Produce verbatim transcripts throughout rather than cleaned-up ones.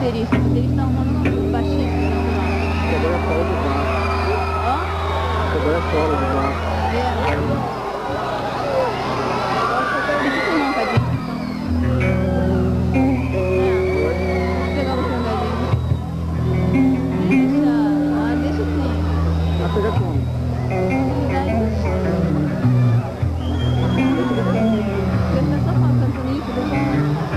baterista. O baterista tá arrumando um baixista. Agora é solo do bar. Ó. Agora é solo do bar. É. Deixa eu tomar um cadinho. Vou pegar você um cadinho. Deixa. Ah, deixa assim. Vai pegar como? Você tá só cantando isso, deixa eu...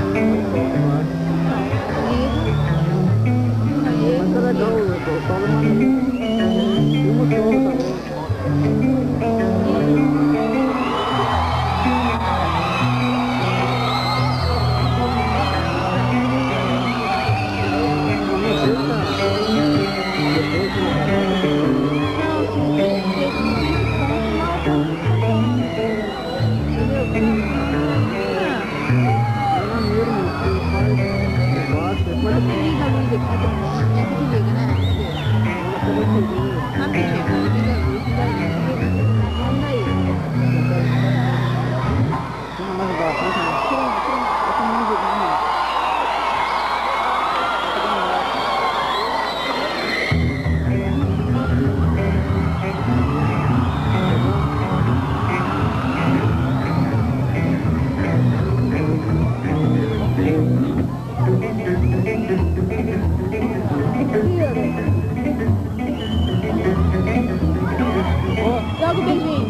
Mas é legal, o solo é uma... Uma solo também. Joga o beijinho.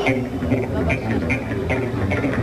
Lá baixinho.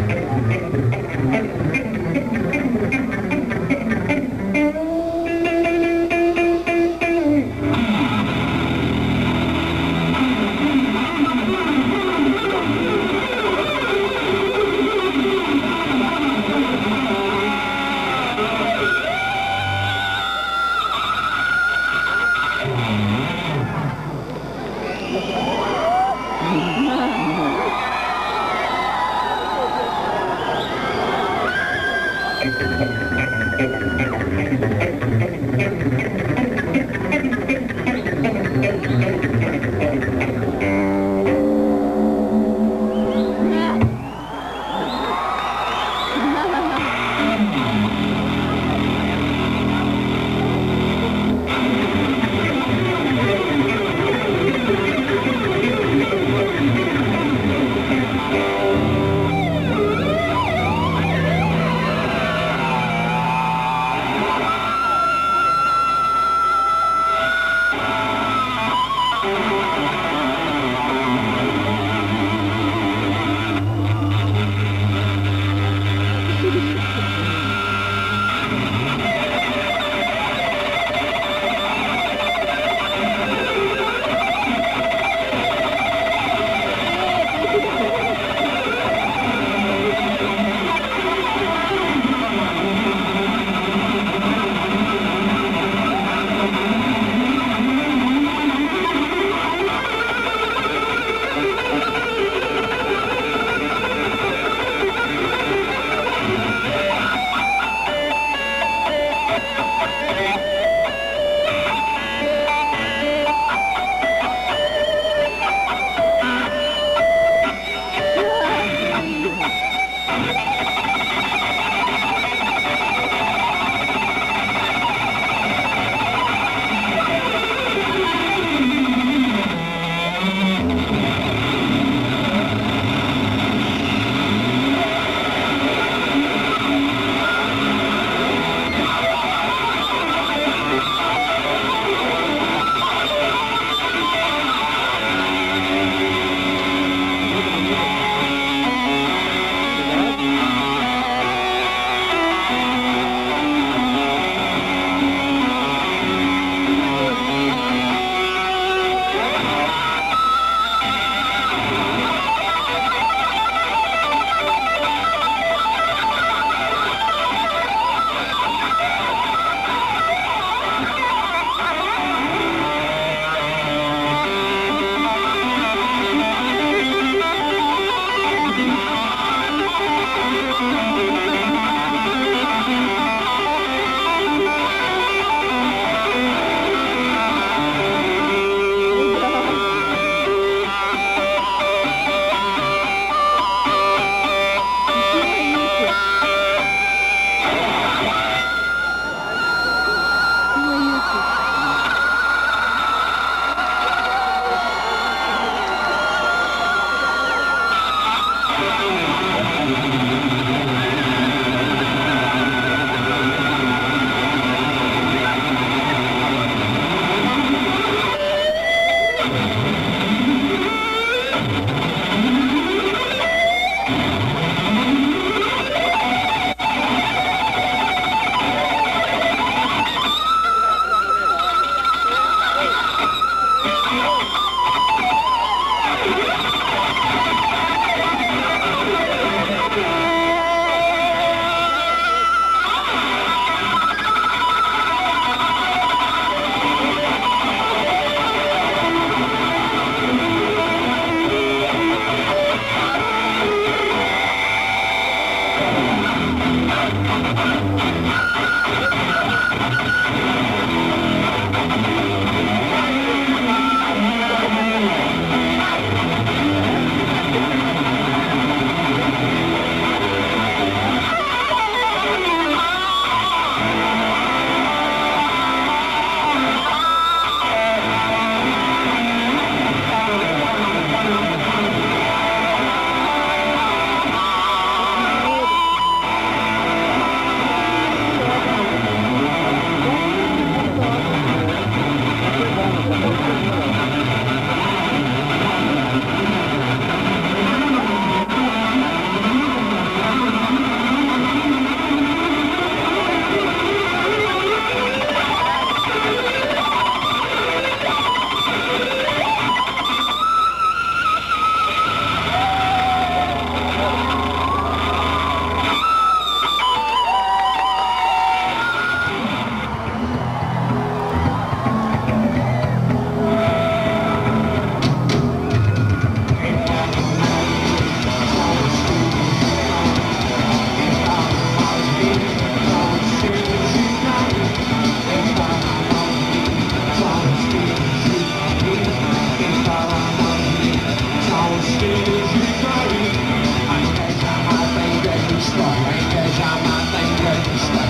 filhos de Caim. A inveja mata, a inveja destrói. A inveja mata, a inveja destrói.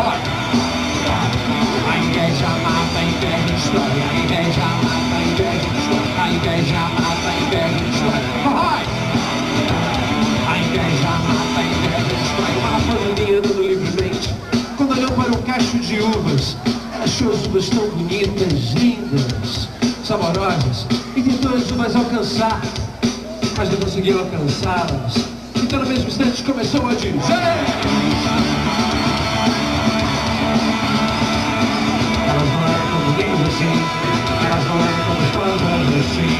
A inveja mata, a inveja destrói. A inveja mata, a inveja destrói. A inveja mata, a inveja destrói. A inveja mata, a inveja destrói. Uma fazendinha andando livremente, quando olhou para um cacho de uvas, ela achou as uvas tão bonitas, lindas, saborosas, e tentou as uvas alcançar, mas não conseguiu alcançá-las. Então no mesmo instante começou a dizer: elas não eram tão bonitas assim, elas não eram tão gostosas assim.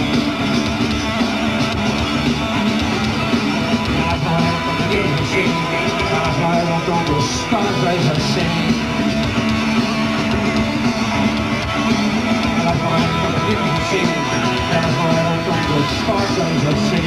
Elas não eram tão bonitas assim, elas não eram tão gostosas assim. Elas não eram tão bonitas assim, elas não eram tão gostosas assim.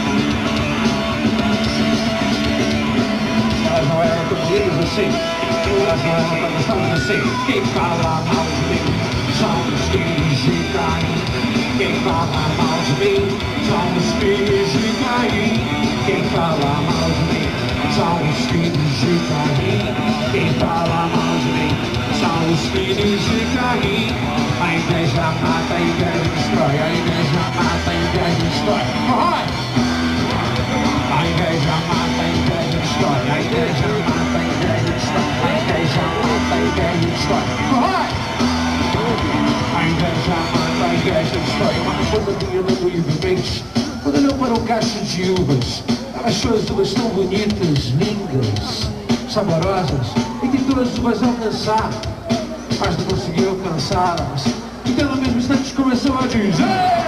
Elas não eram tão bonitas assim, elas não eram tão gostosas assim. Quem fala mal de mim são os filhos de Caim. Quem fala mal de mim são os filhos de Caim. Quem fala mal de mim são os filhos de Caim. Quem fala mal de mim são os filhos de Caim. A inveja mata, a inveja destrói. A inveja mata, a inveja destrói. A inveja mata, a inveja destrói. A inveja mata, a inveja destrói. A inveja mata, a inveja destrói. A inveja mata, a inveja destrói. Uma fazendinha andando livremente, quando olhou para um cacho de uvas, ela achou as uvas tão bonitas, lindas, saborosas, e tentou as uvas alcançar, mas não conseguiu alcançá-las. Então no mesmo instante começou a dizer: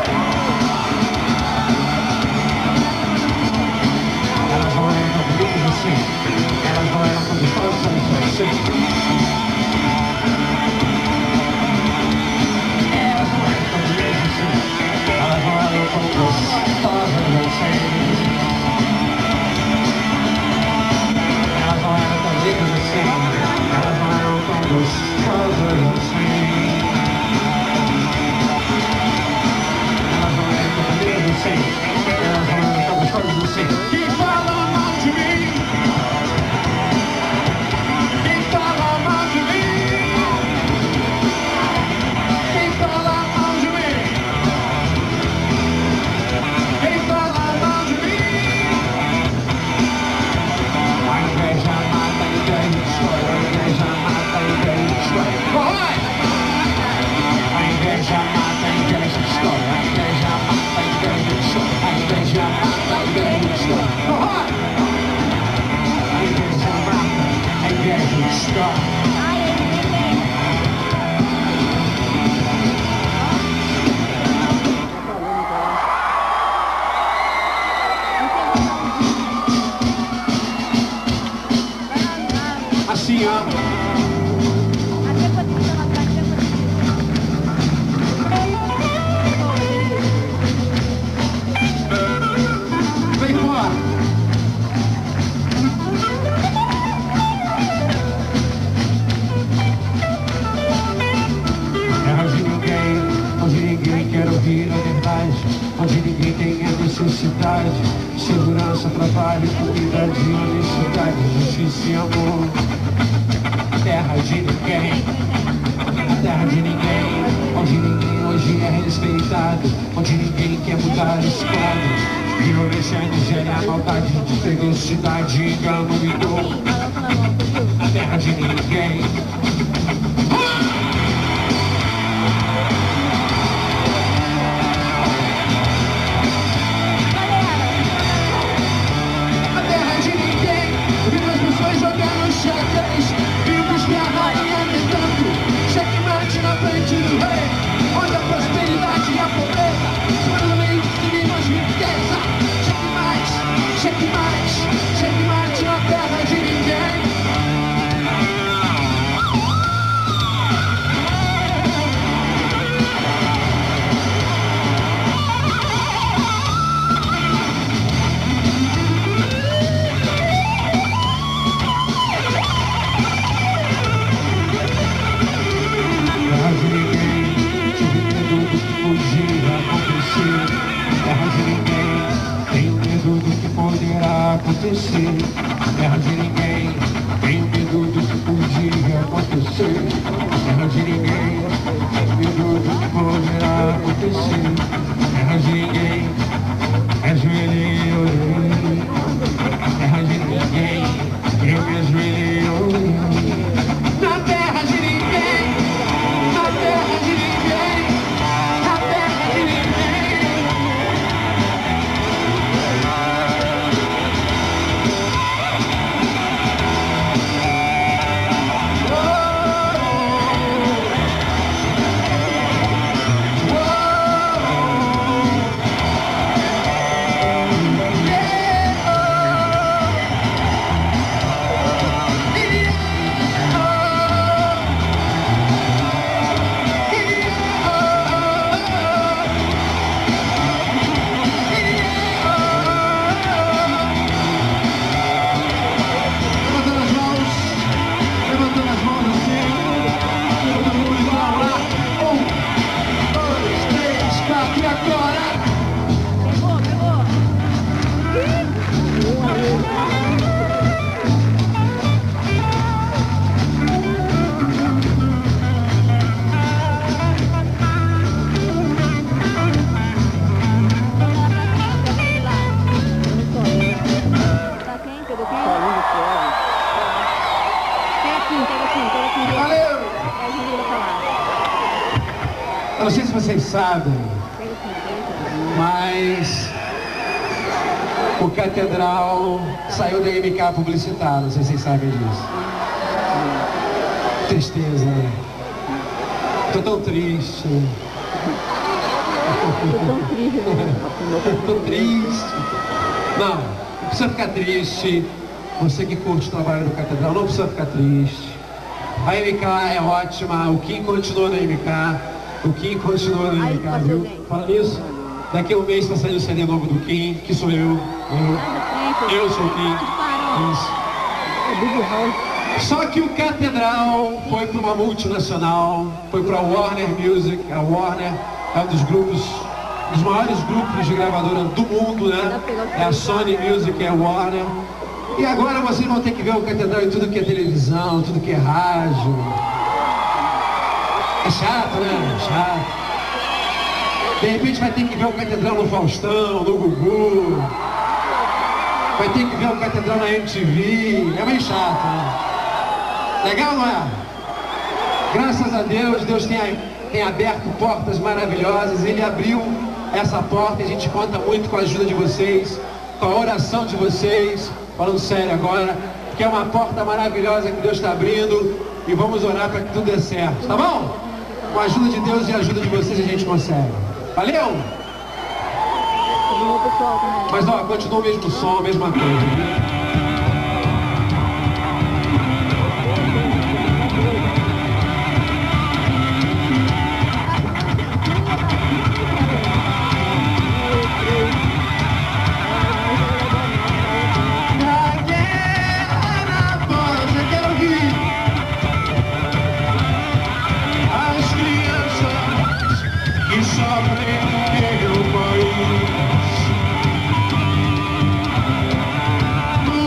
elas não eram tão bonitas assim, elas não eram tão gostosas assim. Elas não eram tão bonitas assim, elas não eram tão gostosas assim. Elas não eram tão bonitas assim, elas não eram tão gostosas assim. Elas não eram tão bonitas assim, elas não eram tão gostosas assim. Quem fala mal de mim? Quem fala mal de mim? Quem fala mal de mim? Quem fala mal de mim? A inveja mata, a inveja destrói. A inveja mata, a inveja destrói. A inveja mata, a inveja destrói. A inveja mata, a inveja destrói. A inveja mata, a inveja destrói. A inveja mata, a inveja destrói. Assim, ó. Vem fora. Terra de ninguém, onde ninguém quer ouvir a verdade, onde ninguém tem a necessidade. Segurança, trabalho, comida, de honestidade, justiça e amor. Terra de ninguém, a terra de ninguém, onde ninguém hoje é respeitado, onde ninguém quer mudar esse quadro. Violência, miséria, maldade, desfelicidade, engano e dor. A terra de ninguém. A terra de ninguém, viu as pessoas jogando xadrez, viu que a rainha tentando checkmate na frente do rei, onde a prosperidade e a pobreza foram meio sinônimos de riqueza. Checkmate, checkmate, checkmate na terra de ninguém. Terra de ninguém, tive medo do que podia acontecer. Terra de ninguém, acontecer. Terra de ninguém, tenho medo do que podia acontecer. Terra de ninguém, tenho medo do que poderá acontecer. Terra de ninguém, é joelho, terra de ninguém, eu me ajoelho. Na terra de ninguém, na terra de ninguém, na terra de ninguém. Eu não sei se vocês sabem, mas o Catedral saiu da M K publicitário, não sei se vocês sabem disso. Tristeza, né? Tô tão triste. Tô tão triste, né? Tô triste. Não, não precisa ficar triste. Você que curte o trabalho do Catedral, não precisa ficar triste. A M K é ótima, o Kim continua na M K. O Kim continua na M K, viu? Fala nisso. Daqui a um mês vai sair o C D novo do Kim, que sou eu. Eu, eu sou o Kim. Isso. Só que o Catedral foi para uma multinacional, foi para a Warner Music. A Warner é um dos grupos, dos maiores grupos de gravadora do mundo, né? É a Sony Music, é a Warner. E agora vocês vão ter que ver o Catedral em tudo que é televisão, tudo que é rádio. É chato, né? É chato. De repente vai ter que ver o Catedral no Faustão, no Gugu. Vai ter que ver o Catedral na M T V. É meio chato, né? Legal, não é? Graças a Deus, Deus tem, tem aberto portas maravilhosas. Ele abriu essa porta e a gente conta muito com a ajuda de vocês, com a oração de vocês. Falando sério agora, que é uma porta maravilhosa que Deus está abrindo e vamos orar para que tudo dê certo, tá bom? Com a ajuda de Deus e a ajuda de vocês a gente consegue. Valeu? Mas ó, continua o mesmo som, a mesma coisa, né? No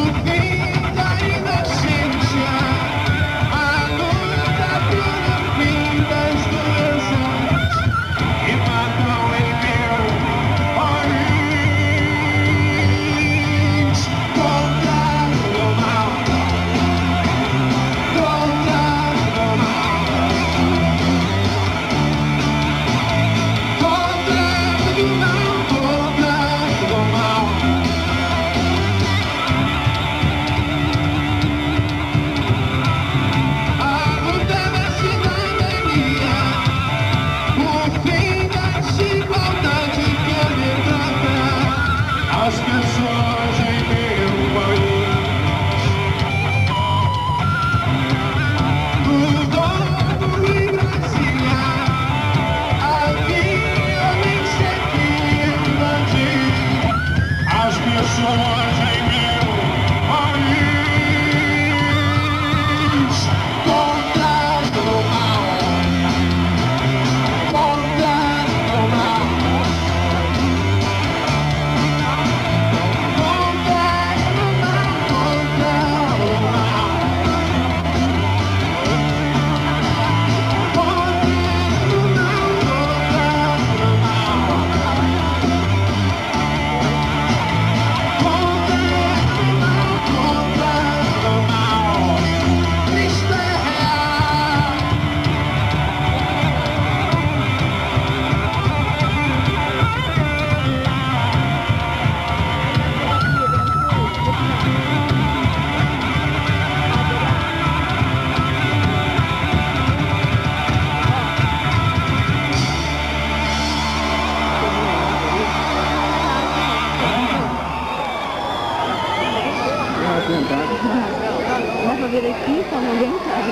vir aqui, só não aguentar.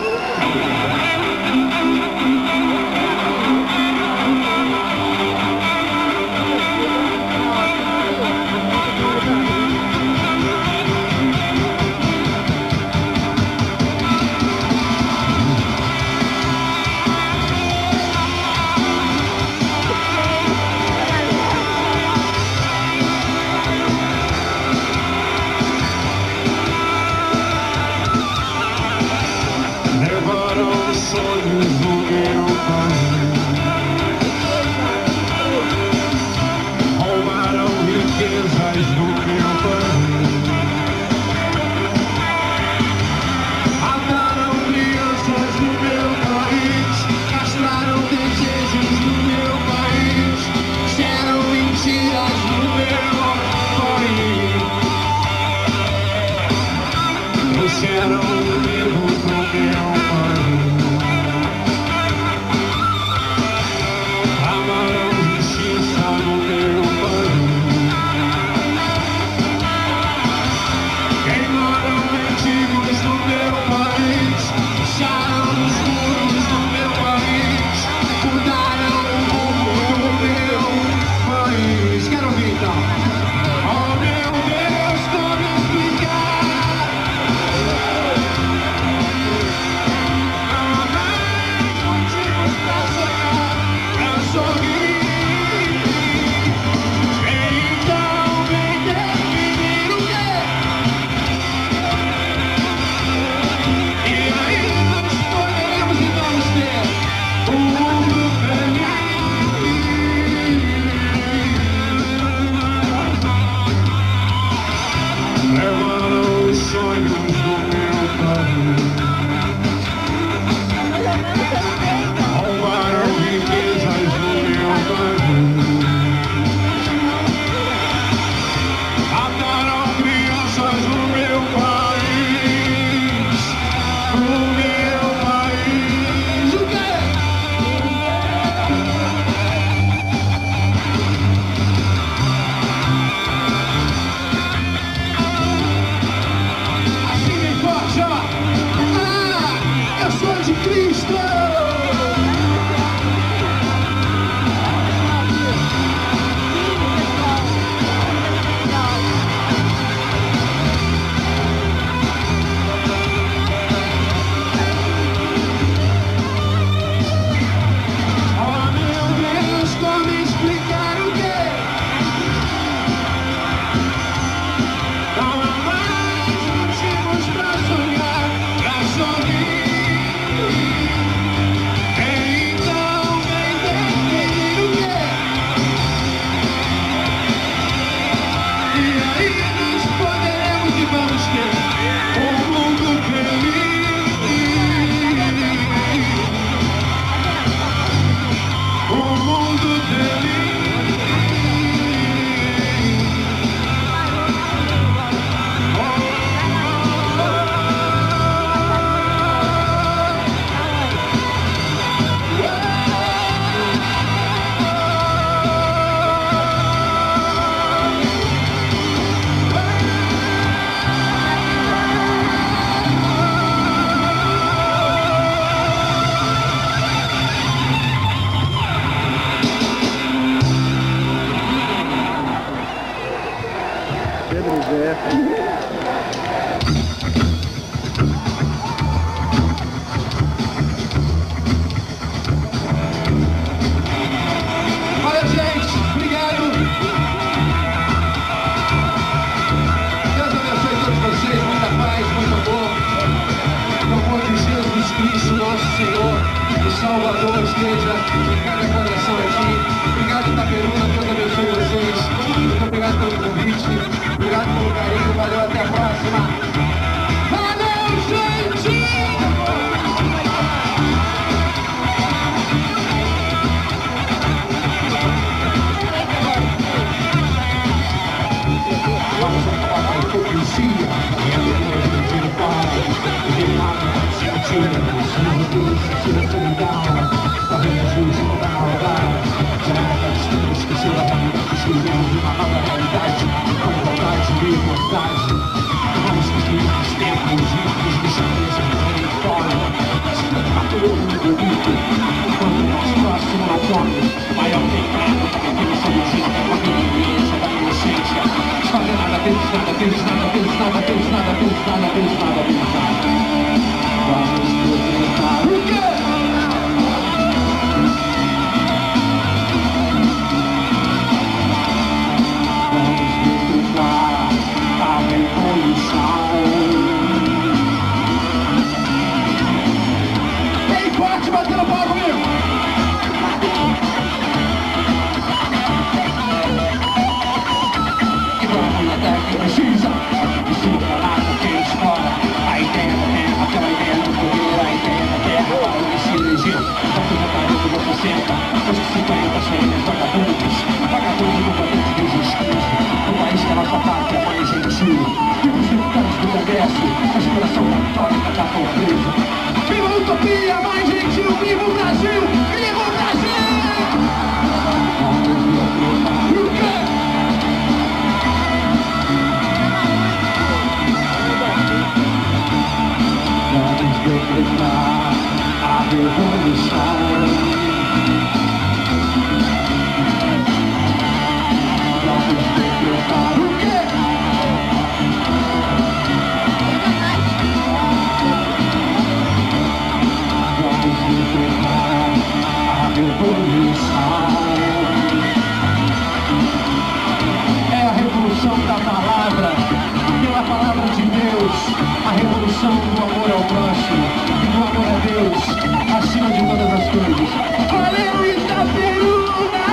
Sonhos do meu país roubaram riquezas do meu país, mataram crianças do meu país, castraram desejos do meu país, disseram mentiras do meu país, trouxeram o medo pro meu país. Salvador esteja em cada coração aqui. Obrigado, Itaperuna, Deus abençoe vocês. Muito obrigado pelo convite, obrigado pelo carinho, valeu, até a próxima. Valeu, gente! Vamos acabar com a hipocrisia, e a vergonha de ir para o reinado da mentira, mentira solidária, da justiça da maldade, já esqueceu a vida que escrevemos uma nova realidade, com igualdade e liberdade. Vamos construir os tempos, os ricos, os sonhos, maior pecado, definição de vida, com a violência da inocência. Fazer nada, fez nada, fez nada, fez nada, fez nada, fez nada, fez nada, fez nada. Vamos decretar o quê? Vamos decretar a revolução. Bem forte, batendo palma comigo. E vamos até que precisa. De cima pra lá, quem escola. A ideia da terra, aquela ideia do poder. A ideia da terra para o que se elegeu. Pra que já tá dentro você senta. Os que cinquenta cheios vagabundos. Vagabundos no poder de existência. O país que é nossa pátria mais gentil. E os deputados do Congresso. A exploração católica da pobreza. Viva a utopia mais gentil, viva o Brasil, viva o Brasil! O quê? Vamos decretar a revolução. Vamos decretar o quê? A revolução é a revolução da palavra, pela palavra de Deus, a revolução do amor ao próximo e do amor a Deus, acima de todas as coisas. Valeu, Itaperuna!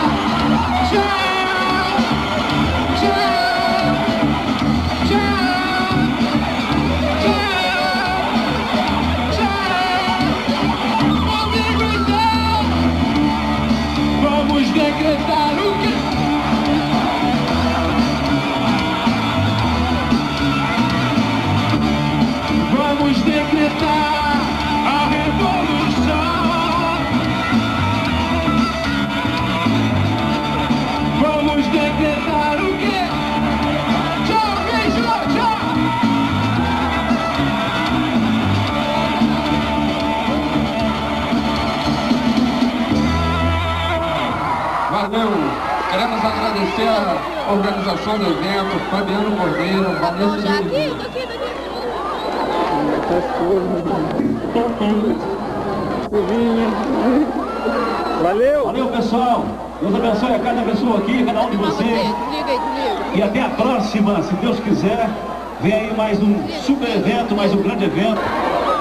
Tchau! Tchau! Tchau! Vamos decretar o quê? Vamos decretar a revolução. Vamos decretar o quê? Tchau, beijo, tchau! Valeu! Queremos agradecer a organização do evento, Fabiano Cordeiro, Vanessa Já aqui, Diniz. tô aqui, tô aqui. Valeu! Valeu, pessoal! Deus abençoe a cada pessoa aqui, cada um de vocês. Liga aí, liga. E até a próxima, se Deus quiser. Vem aí mais um super evento, mais um grande evento.